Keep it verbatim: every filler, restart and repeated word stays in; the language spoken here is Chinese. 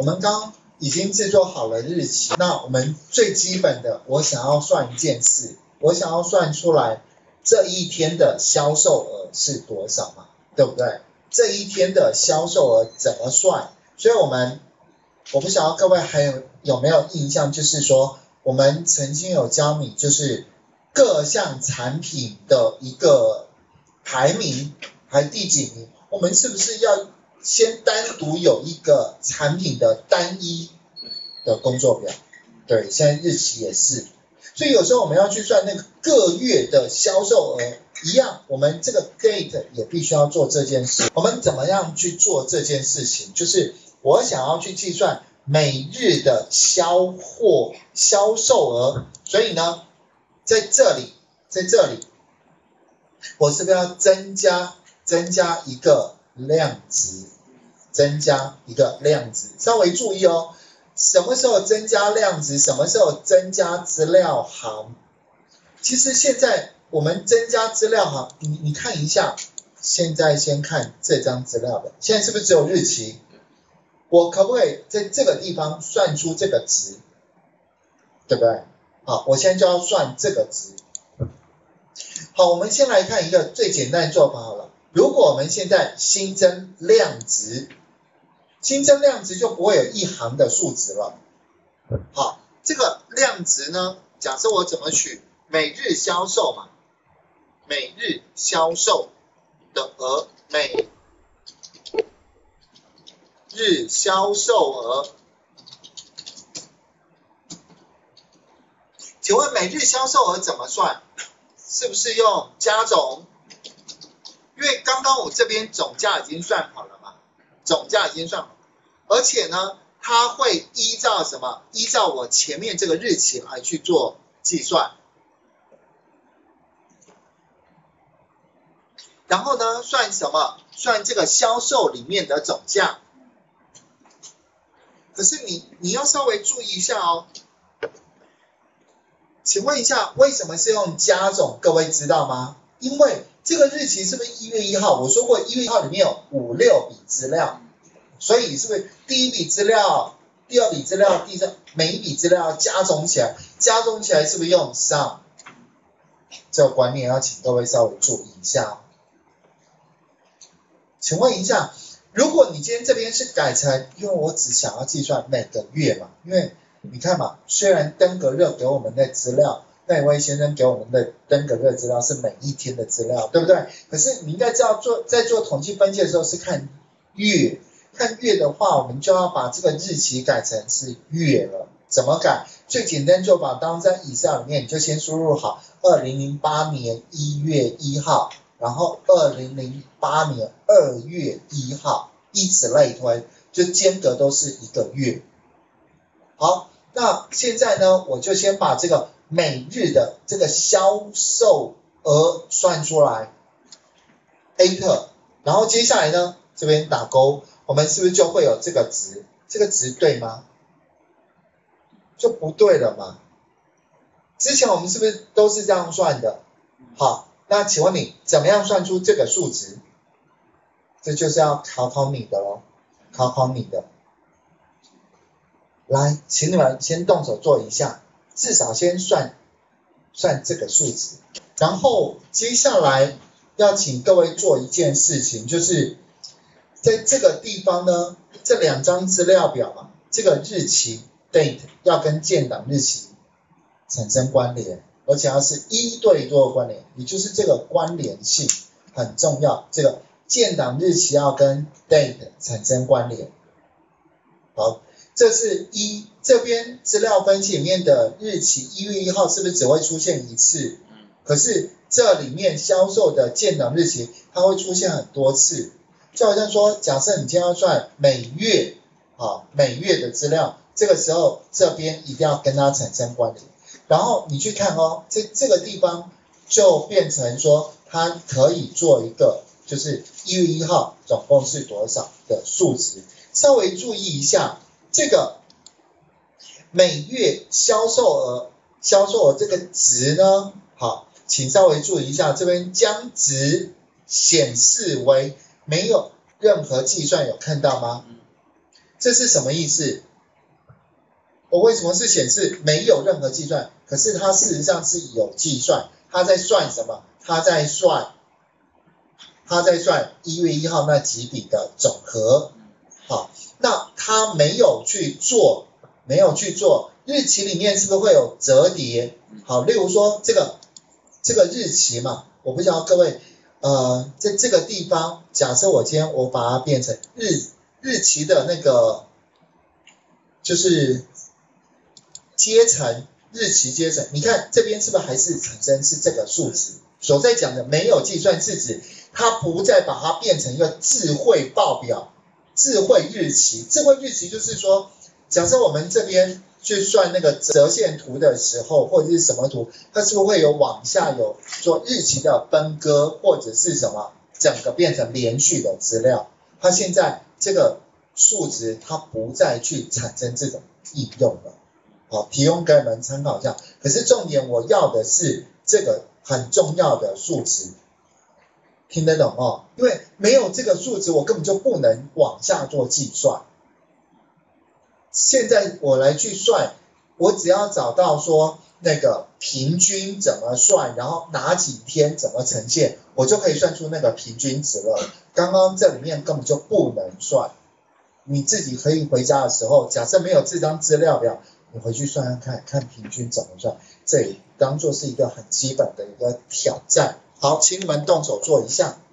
我们刚刚已经制作好了日期，那我们最基本的，我想要算一件事，我想要算出来这一天的销售额是多少嘛，对不对？这一天的销售额怎么算？所以我们，我不晓得各位还有有没有印象，就是说我们曾经有教你，就是各项产品的一个排名，排第几名，我们是不是要先单独有一个产品的单一的工作表？对，现在日期也是，所以有时候我们要去算那个各月的销售额，一样，我们这个 date 也必须要做这件事。我们怎么样去做这件事情？就是我想要去计算每日的销货销售额，所以呢，在这里，在这里，我是不是要增加增加一个量值？增加一个量值，稍微注意哦，什么时候增加量值，什么时候增加资料行？其实现在我们增加资料行，你你看一下，现在先看这张资料的，现在是不是只有日期？我可不可以在这个地方算出这个值？对不对？好，我现在就要算这个值。好，我们先来看一个最简单的做法好了。如果我们现在新增量值，新增量值就不会有一行的数值了。好，这个量值呢，假设我怎么取？每日销售嘛，每日销售的额，每日销售额。请问每日销售额怎么算？是不是用加总？因为刚刚我这边总价已经算好了嘛，总价已经算好，而且呢，它会依照什么？依照我前面这个日期来去做计算。然后呢，算什么？算这个销售里面的总价。可是你你要稍微注意一下哦。请问一下，为什么是用加总？各位知道吗？因为这个日期是不是一月一号？我说过一月一号里面有五六笔资料，所以是不是第一笔资料、第二笔资料、第三每一笔资料加总起来，加总起来是不是用 sum？ 这个观念要请各位稍微注意一下哦。请问一下，如果你今天这边是改成，因为我只想要计算每个月嘛，因为你看嘛，虽然登革热给我们的资料，那位先生给我们的登革热资料是每一天的资料，对不对？可是你应该知道做在做统计分析的时候是看月，看月的话，我们就要把这个日期改成是月了。怎么改？最简单做法，当在以上里面你就先输入好二零零八年一月一号，然后二零零八年二月一号，以此类推，就间隔都是一个月。好，那现在呢，我就先把这个每日的这个销售额算出来 ，enter， 然后接下来呢，这边打勾，我们是不是就会有这个值？这个值对吗？就不对了嘛。之前我们是不是都是这样算的？好，那请问你怎么样算出这个数值？这就是要考考你的咯，考考你的。来，请你们先动手做一下，至少先算算这个数值。然后接下来要请各位做一件事情，就是在这个地方呢，这两张资料表嘛，这个日期 date 要跟建档日期产生关联，而且要是一对多的关联，也就是这个关联性很重要。这个建档日期要跟 date 产生关联。好。这是一，这边资料分析里面的日期一月一号是不是只会出现一次？可是这里面销售的建档日期它会出现很多次，就好像说，假设你今天要算每月啊每月的资料，这个时候这边一定要跟它产生关联。然后你去看哦，在这个地方就变成说它可以做一个就是一月一号总共是多少的数值，稍微注意一下。这个每月销售额，销售额这个值呢，好，请稍微注意一下，这边将值显示为没有任何计算，有看到吗？ 这是什么意思？我为什么是显示没有任何计算？可是它事实上是有计算，它在算什么？它在算，它在算一月一号那几笔的总和。好，那它没有去做，没有去做，日期里面是不是会有折叠？好，例如说这个这个日期嘛，我不知道各位，呃，在这个地方，假设我今天我把它变成日日期的那个，就是阶层，日期阶层，你看这边是不是还是产生是这个数值？所在讲的没有计算是指它不再把它变成一个智慧报表。智慧日期，智慧日期就是说，假设我们这边去算那个折线图的时候，或者是什么图，它是不是会有往下有做日期的分割，或者是什么整个变成连续的资料？它现在这个数值它不再去产生这种应用了，好，提供给你们参考一下。可是重点我要的是这个很重要的数值。听得懂哦？因为没有这个数值，我根本就不能往下做计算。现在我来去算，我只要找到说那个平均怎么算，然后哪几天怎么呈现，我就可以算出那个平均值了。刚刚这里面根本就不能算，你自己可以回家的时候，假设没有这张资料表，你回去算算看，看平均怎么算，这里当做是一个很基本的一个挑战。好，请你们动手做一下。